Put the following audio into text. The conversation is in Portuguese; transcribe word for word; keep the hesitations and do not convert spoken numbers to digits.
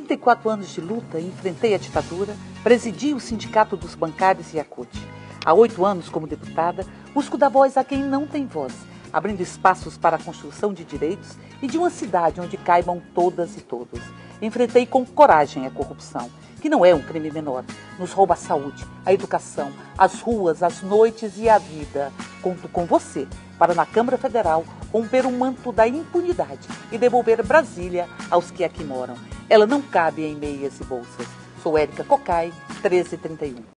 trinta e quatro anos de luta, enfrentei a ditadura, presidi o Sindicato dos Bancários e a CUT. Há oito anos, como deputada, busco dar voz a quem não tem voz, abrindo espaços para a construção de direitos e de uma cidade onde caibam todas e todos. Enfrentei com coragem a corrupção, que não é um crime menor. Nos rouba a saúde, a educação, as ruas, as noites e a vida. Conto com você para, na Câmara Federal, romper o manto da impunidade e devolver Brasília aos que aqui moram. Ela não cabe em meias e bolsas. Sou Érica Cocai, treze trinta e um.